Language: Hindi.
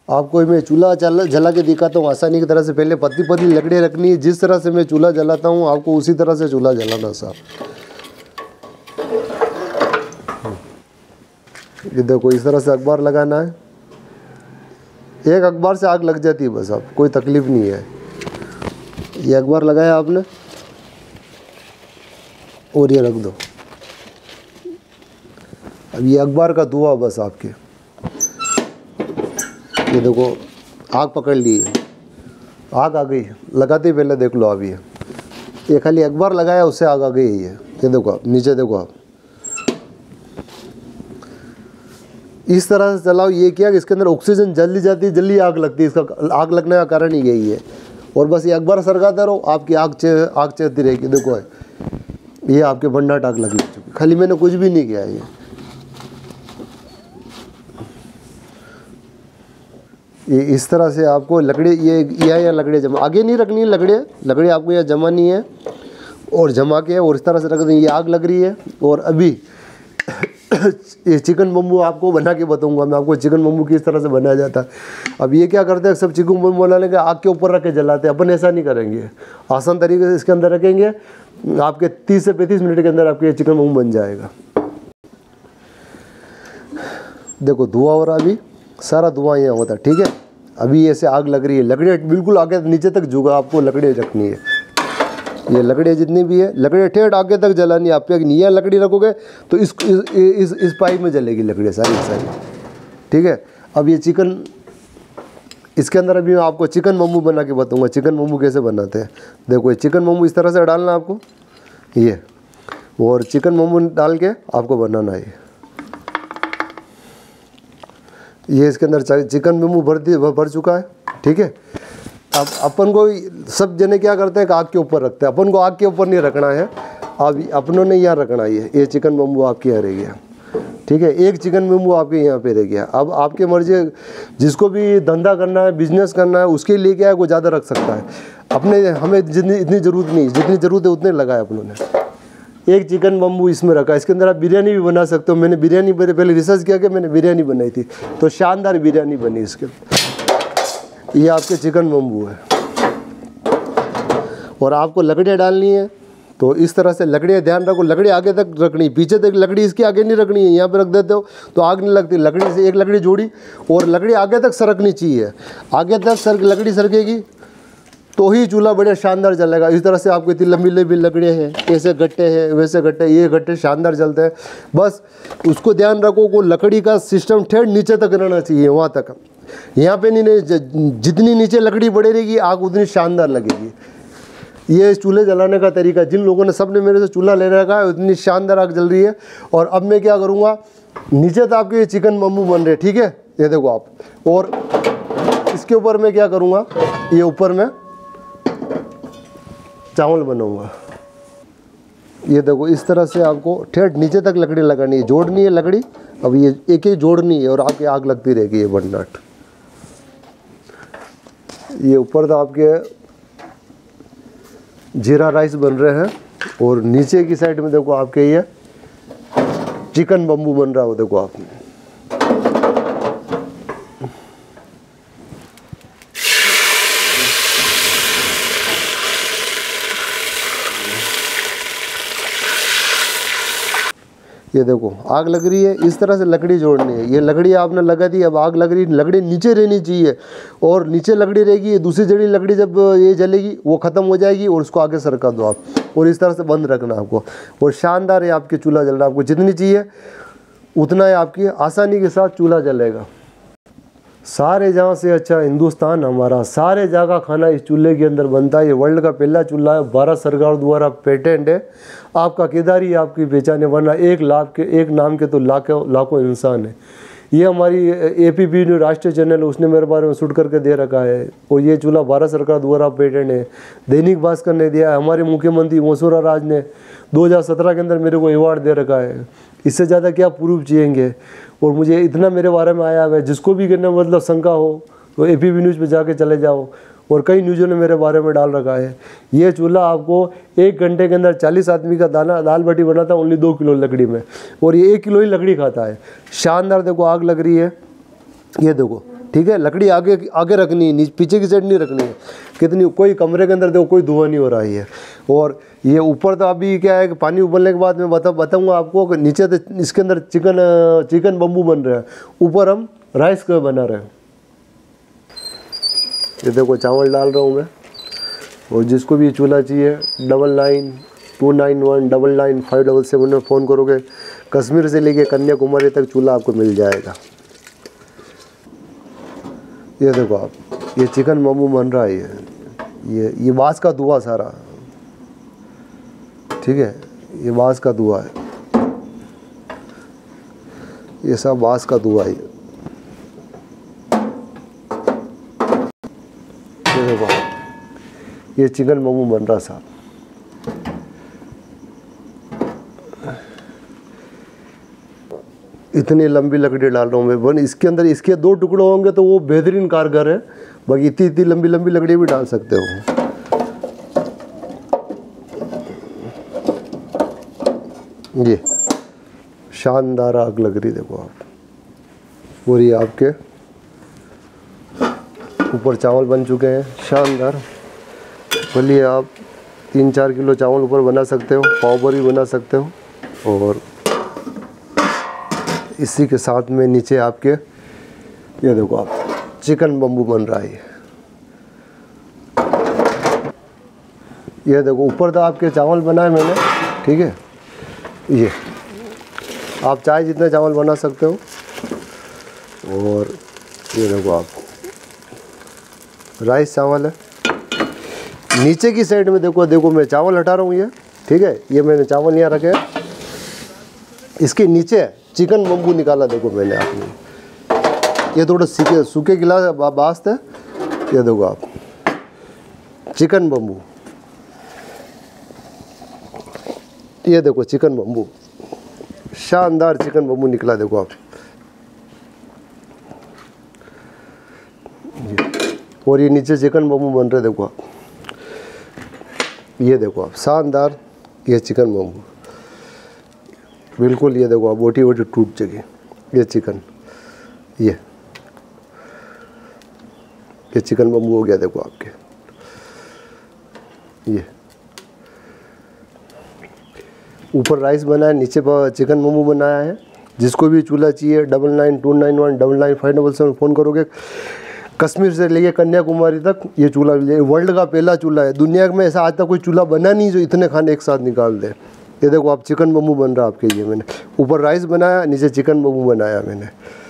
आपको मैं चूल्हा जला के दिखाता हूँ आसानी की तरह से। पहले पतली पतली लकड़ियाँ रखनी है, जिस तरह से मैं चूल्हा जलाता हूँ आपको उसी तरह से चूल्हा जलाना साहब। ये देखो इस तरह से अखबार लगाना है, एक अखबार से आग लग जाती है बस, आप कोई तकलीफ नहीं है। ये अखबार लगाया आपने और ये रख दो। अब ये अखबार का धुआं बस आपके, ये देखो आग पकड़ ली है, आग आ गई। लगाते ही पहले देख लो आप, ये खाली अखबार लगाया उससे आग आ गई है। ये देखो आप नीचे देखो आप, इस तरह से चलाओ। ये क्या कि इसके अंदर ऑक्सीजन जल्दी जाती है, जल्दी आग लगती है। इसका आग लगने का कारण ही यही है। और बस ये अखबार सरकाते रहो, आपकी आग चलती रहेगी। देखो ये आपके भंडाट आग लगी, खाली मैंने कुछ भी नहीं किया। ये इस तरह से आपको लकड़ी ये लकड़ियाँ जमा आगे नहीं रखनी है। लकड़ी आपको यहाँ जमानी है और जमा के और इस तरह से रख देंगे। ये आग लग रही है और अभी ये चिकन बम्बू आपको बना के बताऊंगा मैं आपको, चिकन बम्बू किस तरह से बनाया जाता है। अब ये क्या करते हैं सब चिकन बम्बू बनाने के आग के ऊपर रख के जलाते हैं। अपन ऐसा नहीं करेंगे, आसान तरीके से इसके अंदर रखेंगे, आपके 30 से 35 मिनट के अंदर आपके चिकन बम्बू बन जाएगा। देखो धुआं हो रहा, अभी सारा धुआं यहाँ होता है, ठीक है। अभी ऐसे आग लग रही है, लकड़ियाँ बिल्कुल आगे नीचे तक झुका, आपको लकड़ियाँ रखनी है। ये लकड़ियाँ जितनी भी है, लकड़ियाँ ठेठ आगे तक जलानी है। आप यहाँ लकड़ी रखोगे तो इस पाइप में जलेगी लकड़ियाँ सारी सारी, ठीक है। अब ये चिकन, इसके अंदर अभी मैं आपको चिकन बम्बू बना के बताऊँगा, चिकन बम्बू कैसे बनाते हैं। देखो ये चिकन बम्बू इस तरह से डालना आपको, ये और चिकन बम्बू डाल के आपको बनाना है। ये इसके अंदर चिकन बम्बू भर चुका है, ठीक है। अब अपन को सब जने क्या करते हैं कि आग के ऊपर रखते हैं, अपन को आग के ऊपर नहीं रखना है। अब अपनों ने यहाँ रखना है। ये चिकन बम्बू आपके यहाँ रह गया, ठीक है। एक चिकन बम्बू आपके यहाँ पे रह गया। अब आपके मर्जी, जिसको भी धंधा करना है, बिजनेस करना है, उसके लिए क्या है वो ज़्यादा रख सकता है। हमें जितनी इतनी ज़रूरत नहीं, जितनी ज़रूरत है उतने लगाए अपनों ने। एक चिकन बम्बू इसमें रखा। इसके अंदर आप बिरयानी भी बना सकते हो। मैंने बिरयानी पहले रिसर्च किया कि मैंने बिरयानी बनाई थी, तो शानदार बिरयानी बनी इसके। ये आपके चिकन बम्बू है और आपको लकड़ियाँ डालनी है। तो इस तरह से लकड़ियाँ ध्यान रखो, लकड़ी आगे तक रखनी, पीछे तक लकड़ी इसके आगे नहीं रखनी है। यहाँ पे रख देते हो तो आग नहीं लगती। लकड़ी से एक लकड़ी जोड़ी और लकड़ी आगे तक सरकनी चाहिए। आगे तक लकड़ी सरकेगी तो ही चूल्हा बढ़िया शानदार जलेगा। इस तरह से आपको इतनी लंबी लंबी लकड़ियाँ हैं, ऐसे गट्टे हैं, वैसे गट्टे, ये गट्टे शानदार जलते हैं। बस उसको ध्यान रखो को लकड़ी का सिस्टम ठेठ नीचे तक रहना चाहिए, वहाँ तक। यहाँ पे नहीं, जितनी नीचे लकड़ी बढ़े रहेगी आग उतनी शानदार लगेगी। ये चूल्हे जलाने का तरीका, जिन लोगों ने सबने मेरे से चूल्हा ले रखा है उतनी शानदार आग जल रही है। और अब मैं क्या करूँगा, नीचे तो आपके चिकन बम्बू बन रहे, ठीक है, ये देखो आप। और इसके ऊपर मैं क्या करूँगा, ये ऊपर में चावल बनाऊँगा। ये देखो इस तरह से आपको ठेठ नीचे तक लकड़ी लगानी है, जोड़नी है लकड़ी। अब ये एक ही जोड़नी है और आपकी आग लगती रहेगी। ये भंडाट, ये ऊपर तो आपके जीरा राइस बन रहे हैं और नीचे की साइड में देखो आपके ये चिकन बम्बू बन रहा हो। देखो आप, ये देखो आग लग रही है। इस तरह से लकड़ी जोड़नी है। ये लकड़ी आपने लगा दी, अब आग लग रही है। लकड़ी नीचे रहनी चाहिए और नीचे लकड़ी रहेगी। दूसरी जड़ी लकड़ी जब ये जलेगी वो ख़त्म हो जाएगी और उसको आगे सरका दो आप। और इस तरह से बंद रखना आपको। और शानदार है आपके चूल्हा जल रहा है। आपको जितनी चाहिए उतना ही आपकी आसानी के साथ चूल्हा जलेगा। सारे जहाँ से अच्छा हिंदुस्तान हमारा, सारे जगह खाना इस चूल्हे के अंदर बनता है। ये वर्ल्ड का पहला चूल्हा है, भारत सरकार द्वारा पेटेंट है। आपका किधर ही आपकी पहचान है, वरना एक नाम के तो लाखों इंसान है। ये हमारी APP न्यूज़ राष्ट्रीय चैनल, उसने मेरे बारे में शूट करके दे रखा है। और ये चूल्हा भारत सरकार द्वारा पेटेंट है। दैनिक भास्कर ने दिया है। हमारे मुख्यमंत्री वसुंधरा राज ने 2017 के अंदर मेरे को अवार्ड दे रखा है। इससे ज़्यादा क्या प्रूफ चाहिए। और मुझे इतना मेरे बारे में आया है, जिसको भी करना मतलब शंका हो तो APP न्यूज़ पे जाके चले जाओ। और कई न्यूज़ों ने मेरे बारे में डाल रखा है। ये चूल्हा आपको 1 घंटे के अंदर 40 आदमी का दाल बाटी बनाता है, ओनली 2 किलो लकड़ी में। और ये 1 किलो ही लकड़ी खाता है। शानदार देखो आग लग रही है। ये देखो ठीक है। लकड़ी आगे आगे रखनी है, पीछे की साइड नहीं रखनी है। कितनी कोई कमरे के अंदर देखो कोई धुआं नहीं हो रहा है। और ये ऊपर तो अभी क्या है कि पानी उबलने के बाद मैं बताऊंगा आपको कि नीचे तो इसके अंदर चिकन बम्बू बन रहा है, ऊपर हम राइस का बना रहे हैं। ये देखो चावल डाल रहा हूँ मैं। और जिसको भी चूल्हा चाहिए 992991995577 में फ़ोन करोगे, कश्मीर से लेके कन्याकुमारी तक चूल्हा आपको मिल जाएगा। ये देखो आप, ये चिकन बम्बू बन रहा है। ये बाँस का धुआं सारा, ठीक है, ये बाँस का धुआं है, ये सब बाँस का धुआं है। ये देखो ये चिकन बम्बू बन रहा साहब। इतनी लंबी लकड़ी डाल रहा हूँ मैं। इसके अंदर इसके 2 टुकड़े होंगे तो वो बेहतरीन कारगर है। बाकी इतनी लंबी लकड़ी भी डाल सकते हो। ये शानदार आग लग रही देखो आप। पूरी आपके ऊपर चावल बन चुके हैं शानदार। बोलिए आप 3-4 किलो चावल ऊपर बना सकते हो, पाव भरी बना सकते हो। और इसी के साथ में नीचे आपके ये देखो आप चिकन बम्बू बन रहा है। ये देखो ऊपर तो आपके चावल बनाए मैंने, ठीक है। ये आप चाहे जितने चावल बना सकते हो। और ये देखो आप राइस चावल है। नीचे की साइड में देखो मैं चावल हटा रहा हूँ ये, ठीक है। ये मैंने चावल यहाँ रखे हैं, इसके नीचे चिकन बम्बू निकाला देखो मैंने आपने। ये थोड़ा सूखे गिलास बास्त है। ये देखो आप चिकन बम्बू, ये देखो चिकन बम्बू, शानदार चिकन बम्बू निकला देखो आप। और ये नीचे चिकन बम्बू बन रहे देखो आप। ये देखो आप शानदार ये चिकन बम्बू बिल्कुल। ये देखो आप बोटी टूट चुकी। ये चिकन, ये चिकन बम्बू हो गया देखो आपके। ये ऊपर राइस बना है, नीचे चिकन बम्बू बनाया है। जिसको भी चूल्हा चाहिए 992991995577 फ़ोन करोगे, कश्मीर से लेके कन्याकुमारी तक ये चूल्हा मिल जाएगा। वर्ल्ड का पहला चूल्हा है, दुनिया में ऐसा आज तक कोई चूल्हा बना नहीं जो इतने खाने एक साथ निकाल दे। ये देखो आप चिकन बम्बू बन रहा है आपके। ये मैंने ऊपर राइस बनाया, नीचे चिकन बम्बू बनाया मैंने।